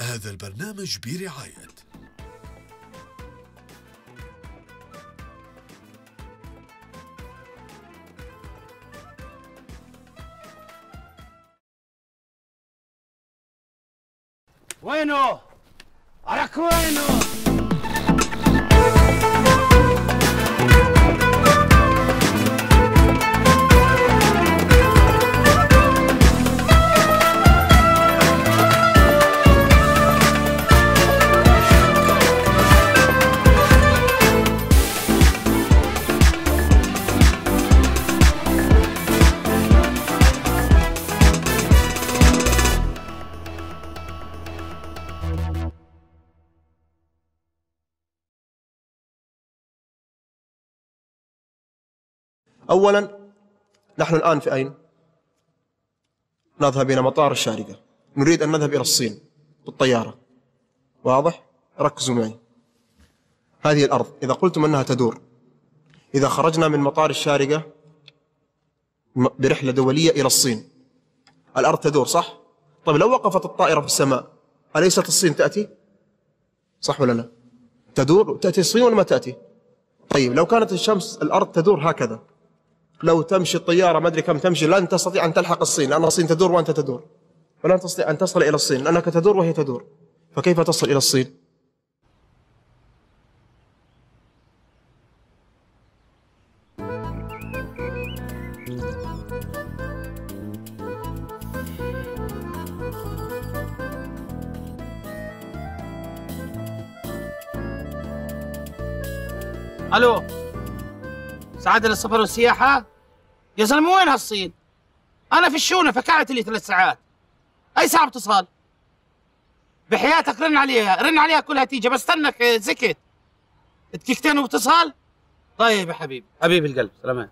هذا البرنامج برعاية وينه؟ عليك وينه؟ أولاً نحن الآن في أين؟ نذهب إلى مطار الشارقة، نريد أن نذهب إلى الصين بالطيارة. واضح؟ ركزوا معي. هذه الأرض إذا قلتم أنها تدور، إذا خرجنا من مطار الشارقة برحلة دولية إلى الصين، الأرض تدور صح؟ طيب لو وقفت الطائرة في السماء أليست الصين تأتي؟ صح ولا لا؟ تدور تأتي الصين ولا ما تأتي؟ طيب لو كانت الشمس الأرض تدور هكذا، لو تمشي الطيارة ما أدري كم تمشي لن تستطيع أن تلحق الصين، لأن الصين تدور وأنت تدور، ولن تستطيع أن تصل إلى الصين لأنك تدور وهي تدور، فكيف تصل إلى الصين؟ الو، سعادة للسفر والسياحة؟ يا زلمة وين هالصين؟ أنا في الشونة فكعت لي 3 ساعات. أي ساعة اتصال؟ بحياتك رن عليها كلها تيجي، بس استنك زكت. دقيقتين واتصال؟ طيب يا حبيبي، حبيب القلب، سلامات.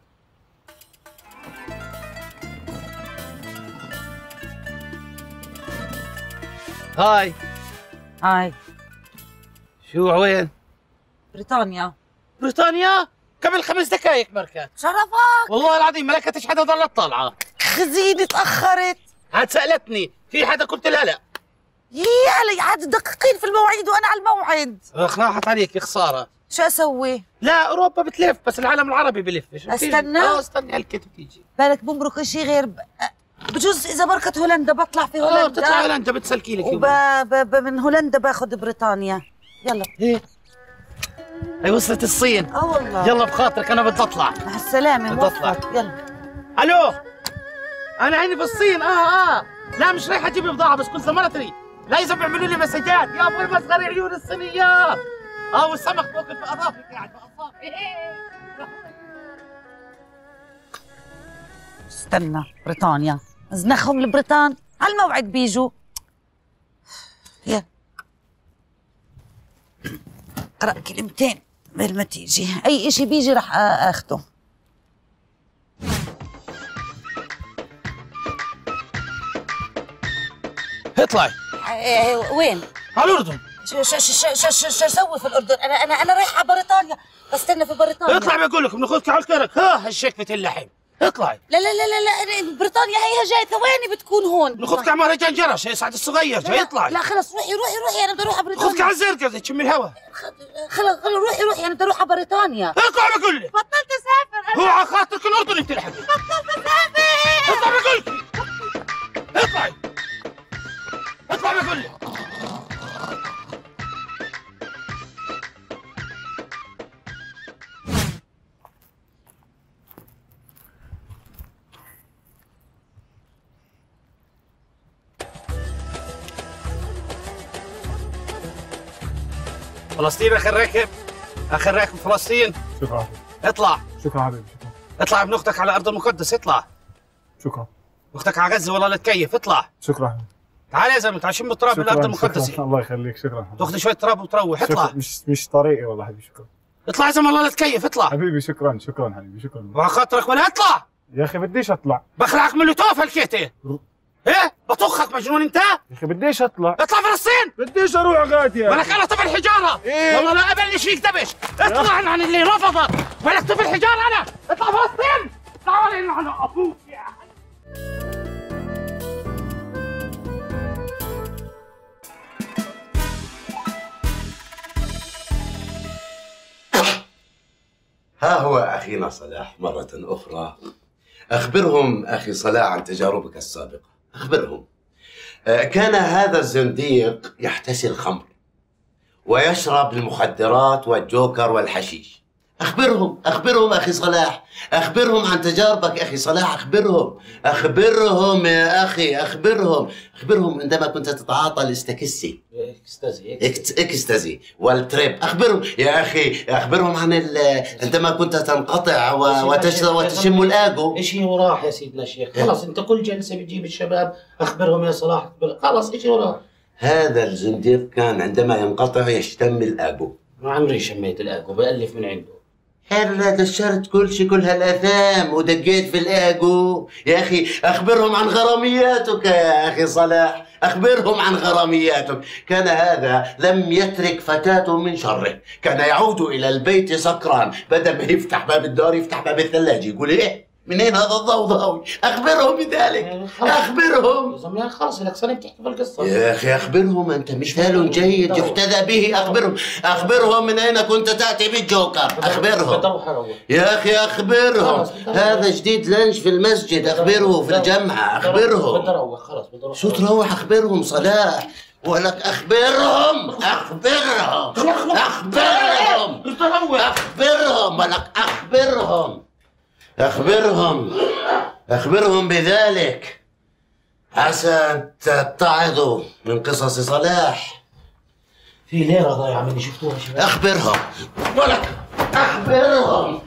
هاي شو وين؟ بريطانيا. بريطانيا؟ قبل 5 دقايق مركات. شرفك والله العظيم ما لكتش حدا ضلت طالعة. خزيني تأخرت. عاد سألتني في حدا قلت لها لا. يا عاد دقيقين في المواعيد وأنا على الموعد. راحت عليك يا خسارة. شو أسوي؟ لا أوروبا بتلف بس العالم العربي بلف. استنى؟ استني هلكت وتيجي. بالك بمرق شيء غير بجوز إذا بركت هولندا بطلع في هولندا. بتطلع هولندا بتسلكي لك من هولندا باخذ بريطانيا. يلا. ايه هي وصلت الصين. والله. يلا بخاطرك أنا بدي أطلع. مع السلامة. بدي أطلع. يلا. ألو، أنا عيني في الصين. لا مش رايحة أجيب بضاعة، بس كل زمان تريد لازم بيعملوا لي مسجات يا أبوي مسخر عيون الصينيات. والسمك موجود في أظافرك يعني استنى، بريطانيا ازنخهم البريطان على الموعد بيجوا. يلا اقرأ كلمتين قبل ما تيجي، أي إشي بيجي رح آخده. اطلعي. وين؟ على الأردن. شو اسوي في الاردن؟ انا رايحه بريطانيا، بستنى في بريطانيا. اطلع بقول لك بناخذك على الكرك. هالشكفة اللحم. اطلعي. لا بريطانيا هي جاي ثواني بتكون هون. ناخذك على مهرجان جرش يا سعد الصغير جاي. اطلعي. لا خلص روحي انا بدي اروح على بريطانيا. ناخذك على الزرقاء تشم الهواء. خلص روحي انا بدي اروح على بريطانيا. اطلع بقول لك. بطلت اسافر. هو على خاطرك الاردن انت لحق. بطلت اسافر. اطلع بقول لك. اطلع بقول لك. فلسطين اخر راكب فلسطين. شكرا. اطلع. شكرا حبيبي. شكرا. اطلع ابن اختك على الارض المقدس. اطلع. شكرا. اختك على غزه والله لا تكيف. اطلع. شكرا حبيبي. تعال يا زلمه تعال شم التراب من الارض المقدسه. شكرا. الله يخليك. شكرا حبيبي. تاخذ شويه تراب وتروح. اطلع. مش طريقي والله حبيبي. شكرا. اطلع يا زلمه والله لا تكيف. اطلع حبيبي. شكرا حبيبي. شكرا. وعلى خاطرك ولا اطلع. يا اخي بديش اطلع. بخلعك من اللوتوف هالكيته. ايه بطخك مجنون انت؟ يا اخي بديش اطلع. اطلع فلسطين. بديش اروح غادي. ولك انا طفل حجاره. إيه؟ والله لا ابلش فيك دبش. اطلع عن اللي رفضك. ولك طفل حجاره انا. اطلع فلسطين. اطلع ولا عن ابوك يا أخي. ها هو أخينا صلاح مرة أخرى. أخبرهم أخي صلاح عن تجاربك السابقة. أخبرهم. كان هذا الزنديق يحتسي الخمر ويشرب المخدرات والجوكر والحشيش. أخبرهم أخي صلاح، أخبرهم عن تجاربك أخي صلاح، أخبرهم يا أخي، أخبرهم عندما كنت تتعاطى الاستكسي اكستازي والتريب. أخبرهم يا أخي، أخبرهم عن عندما كنت تنقطع وتشم الآجو. ايش هي وراح يا سيدنا الشيخ؟ خلاص انت كل جلسه بتجيب الشباب اخبرهم يا صلاح، خلاص ايش وراح؟ هذا الزنديق كان عندما ينقطع يشتم الآجو. ما عمري شميت الآجو، بألف من عنده. هلا دشرت كل هالآثام ودقيت في الآجو يا أخي. أخبرهم عن غرامياتك يا أخي صلاح، أخبرهم عن غرامياتك. كان هذا لم يترك فتاة من شره، كان يعود إلى البيت سكران، بدل ما يفتح باب الدار يفتح باب الثلاجة. يقول إيه منين هذا الضوضاء؟ أخبرهم بذلك، أخبرهم. يا زلمة خلص لك سنة بتحكي في القصة يا أخي. أخبرهم، أنت مثال جيد يحتذى به. أخبرهم من أين كنت تأتي بالجوكر. أخبرهم يا أخي، أخبرهم. هذا جديد لانش في المسجد، أخبره في الجامعة. أخبرهم. بدي أروح خلاص، بدي أروح. شو تروح؟ أخبرهم صلاح ولك. أخبرهم ولك. أخبرهم بذلك عسى أن تتعظوا من قصص صلاح. في ليرة ضايعة مني شفتوها شباب. أخبرهم ولك. أخبرهم.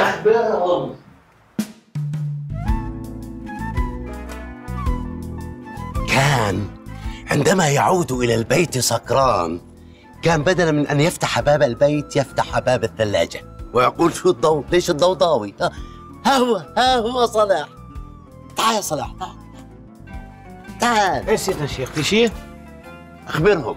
كان عندما يعود إلى البيت سكران، كان بدلا من أن يفتح باب البيت يفتح باب الثلاجة ويقول شو الضوء؟ ليش الضوضاوي؟ ها هو صلاح. تعال يا صلاح، تعال. ايش سيدنا الشيخ؟ في شيء؟ أخبرهم.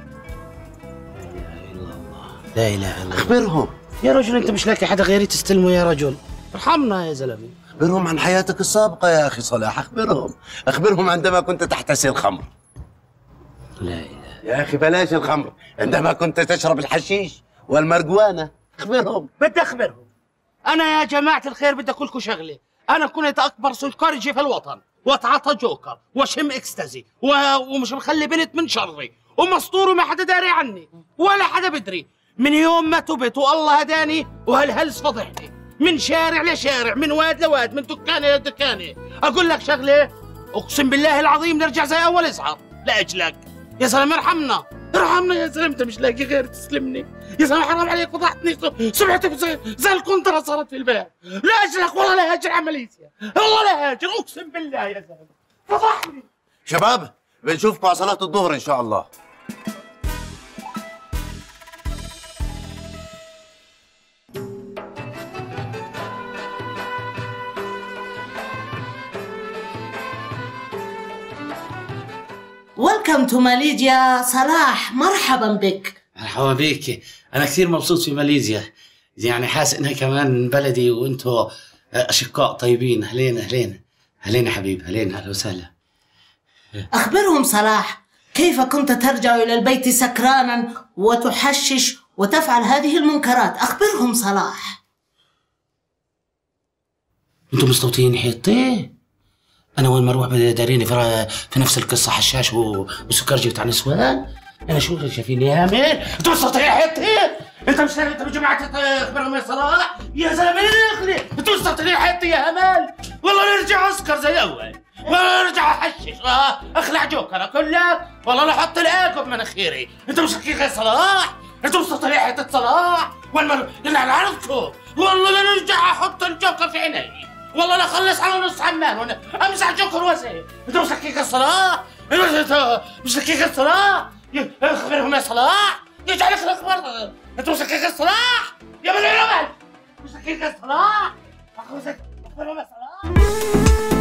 لا إله إلا الله. أخبرهم يا رجل، أنت مش لاقي حدا غيري تستلمه يا رجل، ارحمنا يا زلمة. أخبرهم عن حياتك السابقة يا أخي صلاح. أخبرهم عندما كنت تحتسي الخمر. لا إله يا أخي بلاش الخمر، عندما كنت تشرب الحشيش والمرجوانة. أخبرهم. بدي أخبرهم. أنا يا جماعة الخير بدي أقول لكم شغلة، أنا كنت أكبر سكرجي في الوطن، وأتعاطى جوكر وشم إكستازي ومش مخلي بنت من شري ومسطور وما حدا داري عني ولا حدا بدري. من يوم ما تبت والله هداني وهالهلس فضحني، من شارع لشارع، من واد لواد، من دكانة لدكانة. أقول لك شغلة، أقسم بالله العظيم نرجع زي أول إصعار لأجلك يا زلمة. ارحمنا يا زلمة، أنت مش لاقي غير تسلمني يا زلمة. حرام عليك، فضحتني، سمعتك زي القنطرة صارت في الباب. لا أجلك والله، لا هاجر على ماليزيا، والله لا هاجر، أقسم بالله يا زلمة، فضحني. شباب بنشوفكم على صلاة الظهر إن شاء الله. ويلكم تو ماليزيا صلاح، مرحبا بك. مرحبا بيك، أنا كثير مبسوط في ماليزيا، يعني حاسس إنها كمان بلدي وأنتوا أشقاء طيبين. أهلين حبيب، أهلا وسهلا. أخبرهم صلاح، كيف كنت ترجع إلى البيت سكرانا وتحشش وتفعل هذه المنكرات؟ أخبرهم صلاح. أنتوا مستوطنين حيطي؟ أنا وين ما أروح داريني في نفس القصة، حشاش وسكرجي بتاع نسوان. أنا شو شايفين يا هامل؟ أنتوا مستوطنين حيطي؟ أنت مش جماعة أخبرهم يا صلاح؟ يا زلمة أنتوا مستوطنين حيطي يا هامل؟ والله نرجع أسكر زي أول، والله نرجع أحشش، أخلع جوكر كلك، والله نحط الآكل بمناخيري. أنتوا مش يا صلاح؟ أنتوا مستوطنين حيطة صلاح؟ وين نعرفكم؟ والله لا نرجع أحط الجوكر في عيني، والله لا خلص على نص حمام وانا امسح جوكر وزي. انت مش لكيك الصلاة؟ مش لكيك الصلاة؟ اخبرهم يا صلاح، يجعلك الاخبار. انت مش لكيك الصلاح؟ يا بني الرمل، مش لكيك الصلاح؟ اخبرهم يا صلاح.